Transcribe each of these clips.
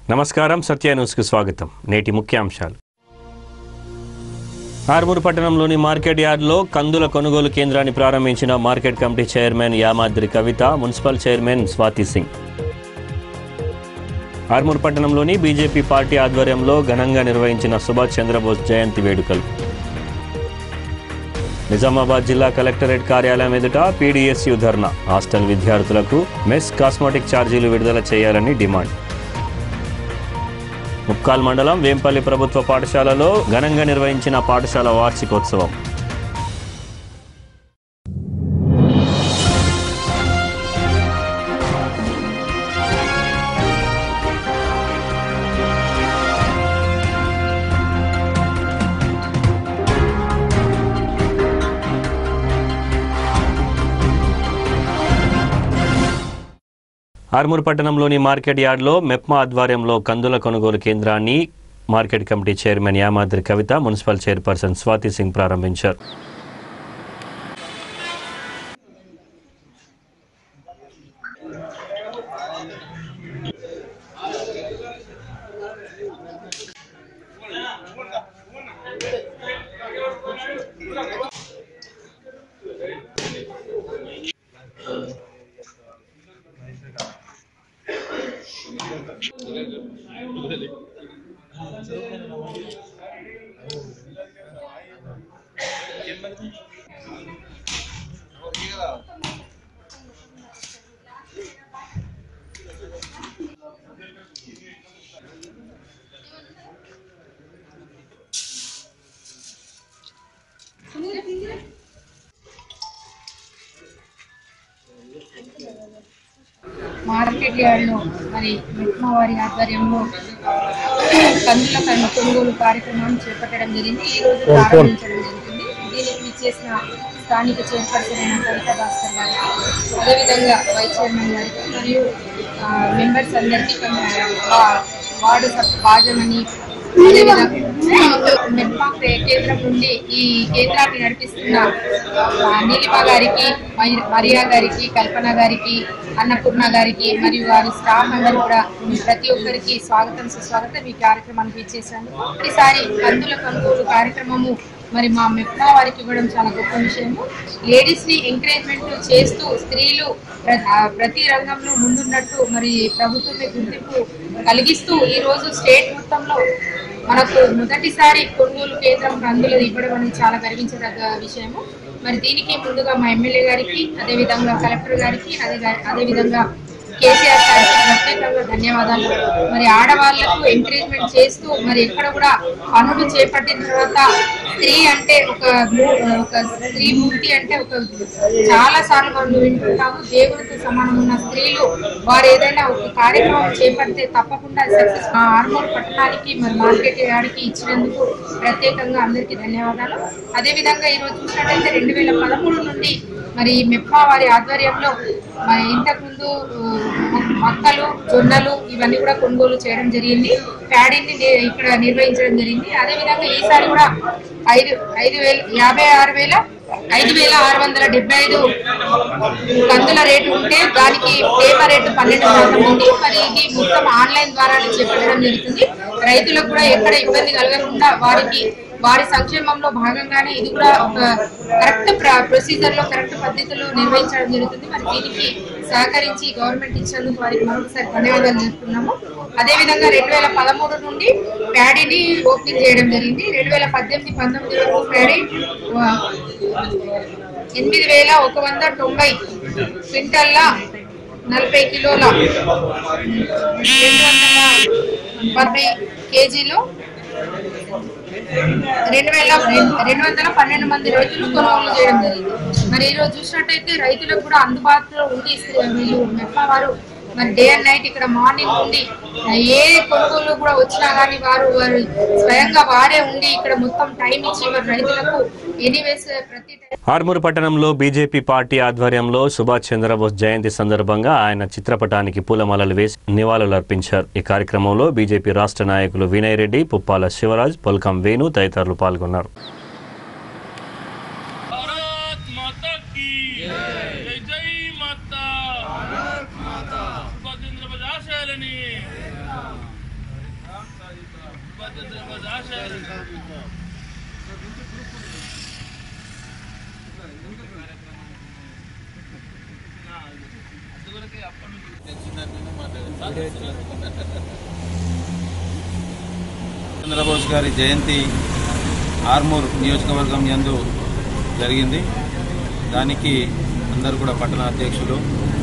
నమస్కారం సత్య న్యూస్కు స్వాగతం. నేటి ముఖ్యాంశాలు. ఆర్మూరు పట్టణంలోని మార్కెట్ యార్డ్లో కందుల కొనుగోలు కేంద్రాన్ని ప్రారంభించిన market committee chairman Yamadri Kavitha, municipal chairman Swathi Singh. Armur పట్టణంలోని బీజేపీ పార్టీ ఆధ్వర్యంలో ఘనంగా నిర్వహించిన సుభాష్ చంద్రబోస్ జయంతి వేడుకలు. నిజామాబాద్ జిల్లా కలెక్టరేట్ కార్యాలయం ఎదుట పీడీఎస్యూ ధర్నా. హాస్టల్ విద్యార్థులకు మెస్ కాస్మెటిక్ ఛార్జీలు విడుదల చేయాలని డిమాండ్. ముక్కాల్ మండలం వేంపల్లి ప్రభుత్వ పాఠశాలలో ఘనంగా నిర్వహించిన పాఠశాల వార్షికోత్సవం. ఆర్మూరు పట్టణంలోని మార్కెట్ యార్డ్లో మెప్మా ఆధ్వర్యంలో కందుల కొనుగోలు కేంద్రాన్ని market committee chairman Yamadri Kavitha, municipal chairperson Swathi Singh ప్రారంభించారు. మార్కెట్ యార్డ్లో మరి మెప్మా వారి ఆధ్వర్యంలో కందుల కొనుగోలు కార్యక్రమాన్ని చేపట్టడం జరిగింది. ఈ రోజు ప్రారంభించడం జరిగింది. దీనికి విచ్చేసిన స్థానిక చైర్పర్సన్ అయిన కవిత భాస్కర్ గారికి, అదేవిధంగా వైస్ చైర్మన్ గారికి మరియు మెంబర్స్ అందరికీ, వార్డు బాజమని, అదేవిధంగా మెప్మా కేంద్రం నుండి ఈ కేంద్రాన్ని నడిపిస్తున్న నీలిమా గారికి, మరియా గారికి, కల్పన గారికి, అన్నపూర్ణ గారికి మరియు వారి స్టాఫ్ అందరూ కూడా ప్రతి ఒక్కరికి స్వాగతం సుస్వాగతం. ఈ కార్యక్రమానికి ఇచ్చేసాను. ఈసారి కందుల కొనుగోలు కార్యక్రమము మరి మా మెప్మా వారికి ఇవ్వడం చాలా గొప్ప విషయము. లేడీస్ని ఎంకరేజ్మెంట్ చేస్తూ స్త్రీలు ప్రతి రంగంలో ముందున్నట్టు మరి ప్రభుత్వమే గుర్తింపు కలిగిస్తూ ఈరోజు స్టేట్ మొత్తంలో మనకు మొదటిసారి కొనుగోలు కేంద్రం కందులు ఇవ్వడం అనేది చాలా గర్వించదగ్గ విషయము. మరి దీనికి ముందుగా మా ఎమ్మెల్యే గారికి, అదేవిధంగా కలెక్టర్ గారికి, అదేవిధంగా కేసీఆర్ గారికి ప్రత్యేకంగా ధన్యవాదాలు. మరి ఆడవాళ్లకు ఎంకరేజ్మెంట్ చేస్తూ మరి ఎక్కడ కూడా పనులు చేపట్టిన తర్వాత స్త్రీ అంటే ఒక స్త్రీ మూర్తి అంటే చాలా సార్లు మనం వింటుంటాము. దేవుడితో సమానం ఉన్న స్త్రీలు వారు ఏదైనా ఒక కార్యక్రమం చేపడితే తప్పకుండా సక్సెస్. మా ఆర్మూరు పట్టణానికి మరి మార్కెట్ యార్డ్కి ఇచ్చినందుకు ప్రత్యేకంగా అందరికీ ధన్యవాదాలు. అదేవిధంగా ఈరోజు చూసినట్టయితే 2013 నుండి మరి మెప్మా వారి ఆధ్వర్యంలో మరి ఇంతకుముందు మొక్కలు, జొన్నలు ఇవన్నీ కూడా కొనుగోలు చేయడం జరిగింది. ప్యాడీని ఇక్కడ నిర్వహించడం జరిగింది. అదేవిధంగా ఈసారి కూడా 5,675 కందుల రేటు ఉంటే దానికి తేమ రేటు 12% ఉంది. మరి ఇది మొత్తం ఆన్లైన్ ద్వారానే చేపట్టడం జరుగుతుంది. రైతులకు కూడా ఎక్కడ ఇబ్బంది కలగకుండా వారి సంక్షేమంలో భాగంగానే ఇది కూడా ఒక కరెక్ట్ ప్రొసీజర్ లో, కరెక్ట్ పద్ధతిలో నిర్వహించడం జరుగుతుంది. మరి దీనికి సహకరించి గవర్నమెంట్ ఇచ్చినందుకు వారికి మరొకసారి ధన్యవాదాలు చెప్తున్నాము. అదేవిధంగా 2013 నుండి ప్యాడీని ఓపెనింగ్ చేయడం జరిగింది. 2018-19 వరకు ప్యాడీ 8,190 క్వింటల్ల 40 కిలోల 240 కేజీలు 212 మంది రైతులు కొనుగోలు చేయడం జరిగింది. మరి ఈరోజు చూసినట్టయితే రైతులకు కూడా అందుబాటులో ఉండి వీళ్ళు మెప్మా వారు మరి డే అండ్ నైట్ ఇక్కడ మార్నింగ్ నుండి ఏ కొనుగోలు కూడా వచ్చినా కానీ వారు స్వయంగా వారే ఉండి ఇక్కడ మొత్తం టైం ఇచ్చి వారు రైతులకు ఎనీవేస్ ప్రతి. ఆర్మూరు పట్టణంలో బీజేపీ పార్టీ ఆధ్వర్యంలో సుభాష్ చంద్రబోస్ జయంతి సందర్భంగా ఆయన చిత్రపటానికి పూలమాలలు వేసి నివాళులర్పించారు. ఈ కార్యక్రమంలో బీజేపీ రాష్ట్ర నాయకులు వినయ్ రెడ్డి, పుప్పాల శివరాజ్, పొల్కం వేణు తదితరులు పాల్గొన్నారు. చంద్రబోస్ గారి జయంతి ఆర్మూర్ నియోజకవర్గం యందు జరిగింది. దానికి అందరూ కూడా పట్టణ అధ్యక్షులు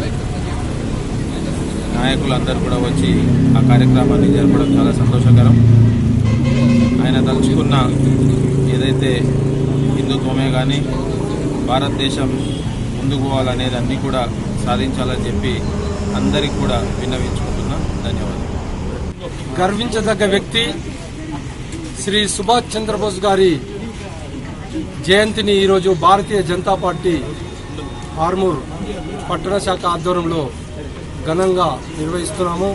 నాయకులు అందరూ కూడా వచ్చి ఆ కార్యక్రమాన్ని జరపడం చాలా సంతోషకరం. ఆయన తలుచుకున్న ఏదైతే హిందుత్వమే కానీ భారతదేశం ముందుకు పోవాలనేది అన్నీ కూడా సాధించాలని చెప్పి అందరికీ కూడా విన్నవించుకుంటున్నా. ధన్యవాదాలు. గర్వించదగ్గ వ్యక్తి శ్రీ సుభాష్ చంద్రబోస్ గారి జయంతిని ఈరోజు భారతీయ జనతా పార్టీ ఆర్మూర్ పట్టణ శాఖ ఆధ్వర్యంలో ఘనంగా నిర్వహిస్తున్నాము.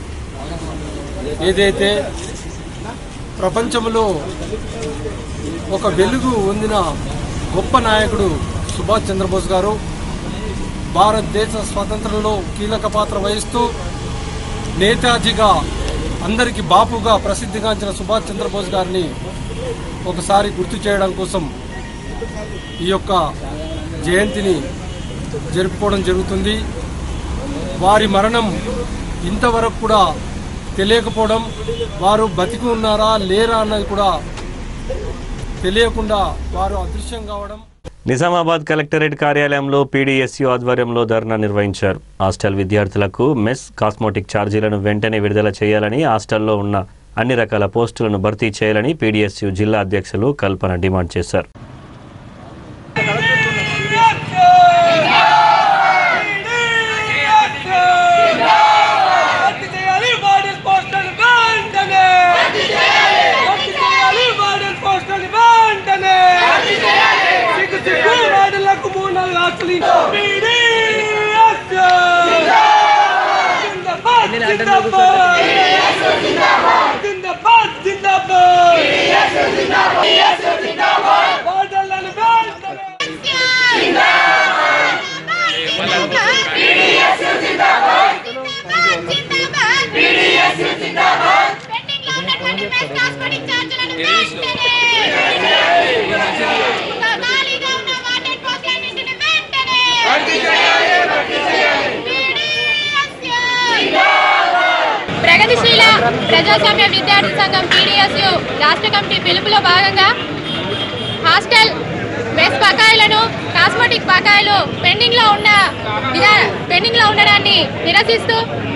ఏదైతే ప్రపంచంలో ఒక వెలుగు పొందిన గొప్ప నాయకుడు సుభాష్ చంద్రబోస్ గారు భారతదేశ స్వాతంత్రంలో కీలక పాత్ర వహిస్తూ నేతాజీగా అందరికీ బాపుగా ప్రసిద్ధిగాంచిన సుభాష్ చంద్రబోస్ గారిని ఒకసారి గుర్తు చేయడం కోసం ఈ యొక్క జయంతిని జరుపుకోవడం జరుగుతుంది. వారి మరణం ఇంతవరకు కూడా తెలియకపోవడం, వారు బతికి ఉన్నారా లేరా అన్నది కూడా తెలియకుండా వారు అదృశ్యం కావడం. నిజామాబాద్ కలెక్టరేట్ కార్యాలయంలో పీడీఎస్యూ ఆధ్వర్యంలో ధర్నా నిర్వహించారు. హాస్టల్ విద్యార్థులకు మెస్ కాస్మోటిక్ ఛార్జీలను వెంటనే విడుదల చేయాలని, హాస్టల్లో ఉన్న అన్ని రకాల పోస్టులను భర్తీ చేయాలని పీడీఎస్యూ జిల్లా అధ్యక్షులు కల్పన డిమాండ్ చేశారు. ప్రగతిశీల ప్రజాస్వామ్య విద్యార్థి సంఘం పీడీఎస్యూ రాష్ట్ర కమిటీ పిలుపులో భాగంగా హాస్టల్ మెస్ బకాయిలను, కాస్మెటిక్ బకాయిలు పెండింగ్ లో ఉండడాన్ని నిరసిస్తూ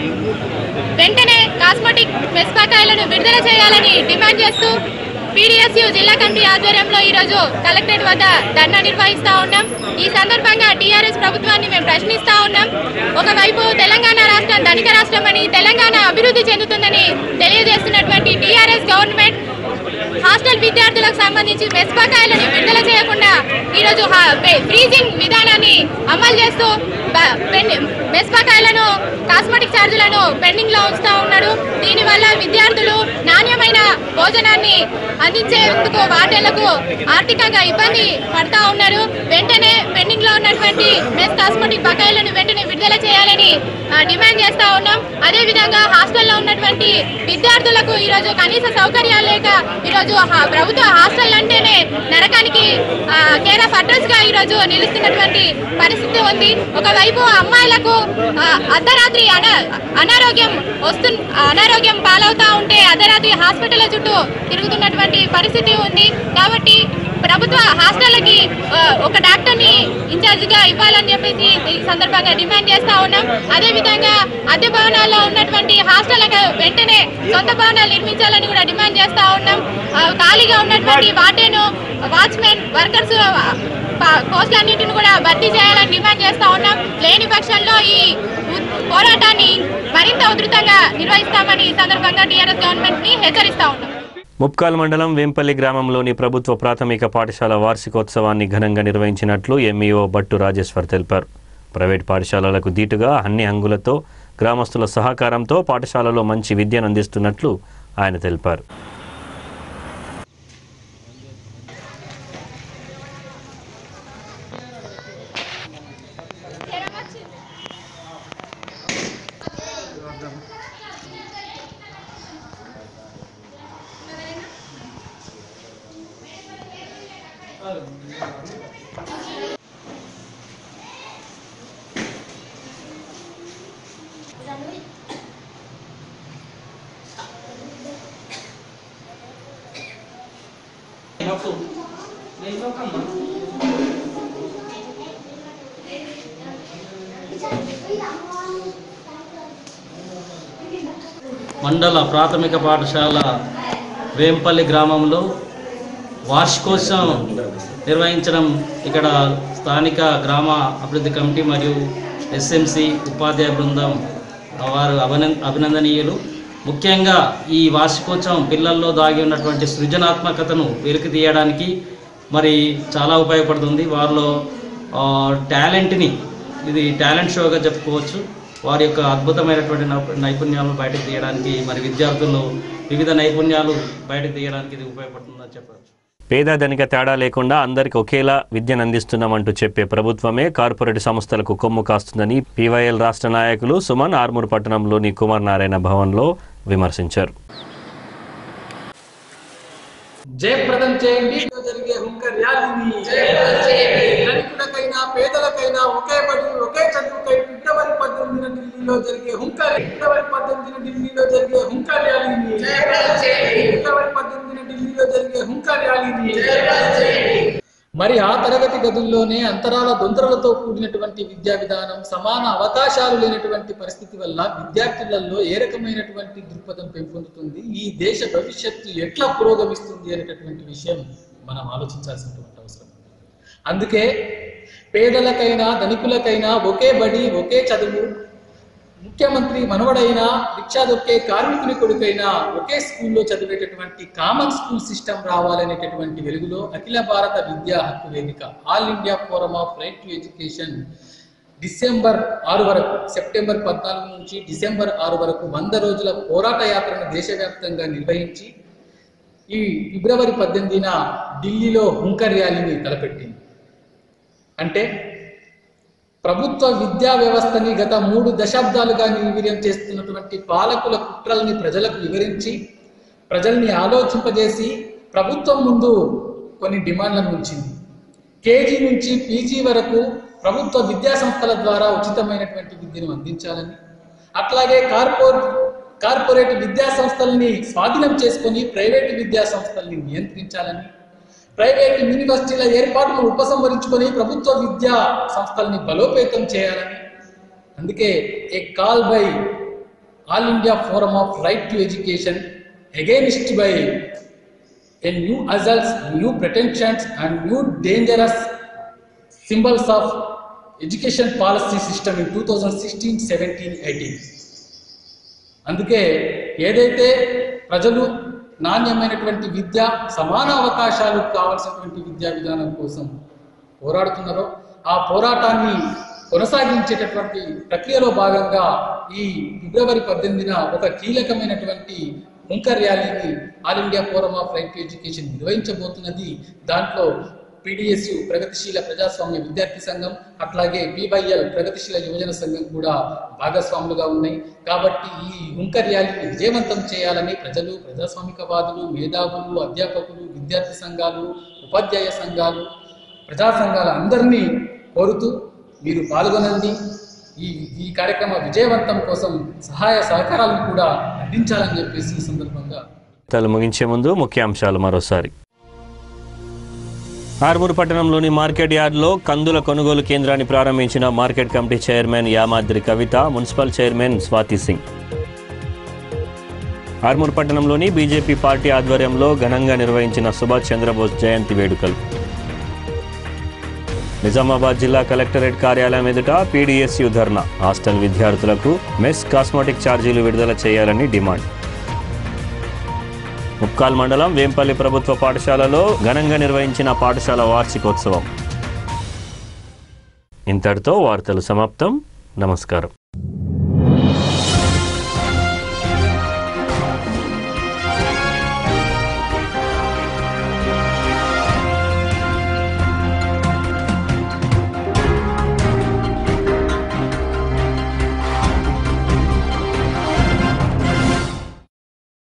వెంటనే కాస్మెటిక్ మెస్ బకాయిలను విడుదల చేయాలని డిమాండ్ చేస్తూ పీడీఎస్యూ జిల్లా కమిటీ ఆధ్వర్యంలో ఈరోజు కలెక్టరేట్ వద్ద ధర్నా నిర్వహిస్తూ ఉన్నాం. ఈ సందర్భంగా టీఆర్ఎస్ ప్రభుత్వాన్ని మేము ప్రశ్నిస్తూ ఉన్నాం. ఒకవైపు తెలంగాణ రాష్ట్రం ధనిక రాష్ట్రం అని, తెలంగాణ అభివృద్ధి చెందుతుందని తెలియజేస్తున్నటువంటి టీఆర్ఎస్ గవర్నమెంట్ హాస్టల్ విద్యార్థులకు సంబంధించి మెస్ బకాయిలను విడుదల చేయకుండా ఈరోజు ఫ్రీజింగ్ విధానాన్ని అమలు చేస్తూ మెస్ బకాయిలను, కాస్మెటిక్ ఛార్జీలను పెండింగ్ లో ఉంచుతా ఉన్నాడు. దీనివల్ల విద్యార్థులు నాణ్యమైన భోజనాన్ని అందించేందుకు వార్డెన్లకు ఆర్థికంగా ఇబ్బంది పడతా ఉన్నారు. వెంటనే పెండింగ్ లో ఉన్నటువంటి మెస్ కాస్మెటిక్ బకాయిలను వెంటనే విడుదల చేయాలని డిమాండ్ చేస్తా ఉన్నాం. అదేవిధంగా హాస్టల్లో ఉన్నటువంటి విద్యార్థులకు ఈరోజు కనీస సౌకర్యాలు లేక ఈరోజు ప్రభుత్వ హాస్టల్ అంటేనే నరకానికి కేర్ ఆఫ్ అడ్రస్ గా ఈరోజు నిలుస్తున్నటువంటి పరిస్థితి ఉంది. ఒకవైపు అమ్మాయిలకు అర్ధరాత్రి అనారోగ్యం పాలవుతా ఉంటే అర్ధరాత్రి హాస్పిటల్ చుట్టూ తిరుగుతున్నటువంటి పరిస్థితి ఉంది. కాబట్టి ప్రభుత్వ హాస్టళ్లకి ఒక డాక్టర్ని ఇన్ఛార్జిగా ఇవ్వాలని చెప్పేసి ఈ సందర్భంగా డిమాండ్ చేస్తా ఉన్నాం. అదేవిధంగా అద్దె భవనాల్లో ఉన్నటువంటి హాస్టళ్లకు వెంటనే సొంత భవనాలు నిర్మించాలని కూడా డిమాండ్ చేస్తా ఉన్నాం. ఖాళీగా ఉన్నటువంటి వార్డెన్, వాచ్మెన్, వర్కర్స్ పోస్టులన్నింటిని కూడా భర్తీ చేయాలని డిమాండ్ చేస్తా ఉన్నాం. లేని పక్షంలో ఈ పోరాటాన్ని మరింత ఉధృతంగా నిర్వహిస్తామని ఈ సందర్భంగా టీఆర్ఎస్ గవర్నమెంట్ ని హెచ్చరిస్తా ఉన్నాం. ముప్కాల్ మండలం వేంపల్లి గ్రామంలోని ప్రభుత్వ ప్రాథమిక పాఠశాల వార్షికోత్సవాన్ని ఘనంగా నిర్వహించినట్లు ఎంఈఓ బట్టు రాజేశ్వర్ తెలిపారు. ప్రైవేట్ పాఠశాలలకు దీటుగా అన్ని హంగులతో గ్రామస్తుల సహకారంతో పాఠశాలలో మంచి విద్యను అందిస్తున్నట్లు ఆయన తెలిపారు. మండల ప్రాథమిక పాఠశాల వేంపల్లి గ్రామంలో వార్షికోత్సవం నిర్వహించడం ఇక్కడ స్థానిక గ్రామ అభివృద్ధి కమిటీ మరియు ఎస్ఎంసి ఉపాధ్యాయ బృందం వారు అభినందనీయులు. ముఖ్యంగా ఈ వార్షికోత్సవం పిల్లల్లో దాగి ఉన్నటువంటి సృజనాత్మకతను వెలికి తీయడానికి మరి చాలా ఉపయోగపడుతుంది. వారిలో టాలెంట్ని ఇది టాలెంట్ షోగా చెప్పుకోవచ్చు. వారి యొక్క అద్భుతమైనటువంటి నైపుణ్యాలను బయటకు తీయడానికి మరి విద్యార్థులు వివిధ నైపుణ్యాలు బయటకు తీయడానికి ఇది ఉపయోగపడుతుందని చెప్పవచ్చు. పేద ధనిక తేడా లేకుండా అందరికీ ఒకేలా విద్యను అందిస్తున్నామంటూ చెప్పే ప్రభుత్వమే కార్పొరేట్ సంస్థలకు కొమ్ము కాస్తుందని పీవైఎల్ రాష్ట్ర నాయకులు సుమన్ ఆర్మూర్ పట్టణంలోని కుమార్ నారాయణ భవన్లో విమర్శించారు. జయప్రదం చేయండి జరిగే హుంకర్ ర్యాలీని, ధనికులకైనా పేదలకైనా ఒకే బడి ఒకే చదువుకై ఫిబ్రవరి 18న ఢిల్లీలో జరిగే హుంకర్ ర్యాలీని, ఫిబ్రవరి 18న ఢిల్లీలో జరిగే హుంకర్ ర్యాలీని. మరి ఆ తరగతి గదుల్లోనే అంతరాల దొంతరలతో కూడినటువంటి విద్యా విధానం, సమాన అవకాశాలు లేనటువంటి పరిస్థితి వల్ల విద్యార్థులలో ఏ రకమైనటువంటి దృక్పథం పెంపొందుతుంది, ఈ దేశ భవిష్యత్తు ఎట్లా పురోగమిస్తుంది అనేటటువంటి విషయం మనం ఆలోచించాల్సినటువంటి అవసరం. అందుకే పేదలకైనా ధనికులకైనా ఒకే బడి ఒకే చదువు, ముఖ్యమంత్రి మనవడైనా రిక్షా దొక్కే కార్మికుని కొడుకైనా ఒకే స్కూల్లో చదివేటటువంటి కామన్ స్కూల్ సిస్టమ్ రావాలనేటటువంటి వెలుగులో అఖిల భారత విద్యా హక్కు వేదిక all India forum of right to education December 6 వరకు, సెప్టెంబర్ 14 నుంచి డిసెంబర్ 6 వరకు 100 రోజుల పోరాట యాత్రను దేశవ్యాప్తంగా నిర్వహించి ఈ ఫిబ్రవరి 18న ఢిల్లీలో హుంకర్ ర్యాలీని తలపెట్టింది. అంటే ప్రభుత్వ విద్యా వ్యవస్థని గత 3 దశాబ్దాలుగా నిర్వీర్యం చేస్తున్నటువంటి పాలకుల కుట్రల్ని ప్రజలకు వివరించి ప్రజల్ని ఆలోచింపజేసి ప్రభుత్వం ముందు కొన్ని డిమాండ్లను ఉంచింది. కేజీ నుంచి పీజీ వరకు ప్రభుత్వ విద్యా సంస్థల ద్వారా ఉచితమైనటువంటి విద్యను అందించాలని, అట్లాగే కార్పొరేట్ విద్యా సంస్థల్ని స్వాధీనం చేసుకొని ప్రైవేటు విద్యా సంస్థల్ని నియంత్రించాలని, ప్రైవేట్ యూనివర్సిటీల ఏర్పాటును ఉపసంహరించుకొని ప్రభుత్వ విద్యా సంస్థల్ని బలోపేతం చేయాలని. అందుకే a call by all India forum of right to education against by a new assaults, new pretensions and new dangerous symbols of education policy system in 2016, 17, 18. అందుకే ఏదైతే ప్రజలు నాణ్యమైనటువంటి విద్య, సమాన అవకాశాలు కావాల్సినటువంటి విద్యా విధానం కోసం పోరాడుతున్నారో ఆ పోరాటాన్ని కొనసాగించేటటువంటి ప్రక్రియలో భాగంగా ఈ ఫిబ్రవరి 18న ఒక కీలకమైనటువంటి హుంకర్ ర్యాలీని all India forum of right to education నిర్వహించబోతున్నది. దాంట్లో పీడిఎస్యు ప్రగతిశీల ప్రజాస్వామ్య విద్యార్థి సంఘం, అట్లాగే పీవైఎల్ ప్రగతిశీల యువజన సంఘం కూడా భాగస్వాములుగా ఉన్నాయి. కాబట్టి ఈ హుంకర్ ర్యాలీని విజయవంతం చేయాలని ప్రజలు, ప్రజాస్వామికవాదులు, మేధావులు, అధ్యాపకులు, విద్యార్థి సంఘాలు, ఉపాధ్యాయ సంఘాలు, ప్రజా సంఘాల అందరినీ కోరుతూ మీరు పాల్గొనండి. ఈ కార్యక్రమ విజయవంతం కోసం సహాయ సహకారాలను కూడా అందించాలని చెప్పేసి ఈ సందర్భంగా ముగించే ముందు ముఖ్యాంశాలు మరోసారి. ఆర్మూర్ పట్టణంలోని మార్కెట్ యార్డ్లో కందుల కొనుగోలు కేంద్రాన్ని ప్రారంభించిన market committee chairman Yamadri Kavitha, municipal chairman Swathi Singh. Armur పట్టణంలోని బీజేపీ పార్టీ ఆధ్వర్యంలో ఘనంగా నిర్వహించిన సుభాష్ చంద్రబోస్ జయంతి వేడుకలు. నిజామాబాద్ జిల్లా కలెక్టరేట్ కార్యాలయం ఎదుట పీడీఎస్యూ ధర్నా, హాస్టల్ విద్యార్థులకు మెస్ కాస్మెటిక్ ఛార్జీలు విడుదల చేయాలని డిమాండ్. ముక్కాల్ మండలం వేంపల్లి ప్రభుత్వ పాఠశాలలో ఘనంగా నిర్వహించిన పాఠశాల వార్షికోత్సవం. ఇంతటితో వార్తలు సమాప్తం. నమస్కారం.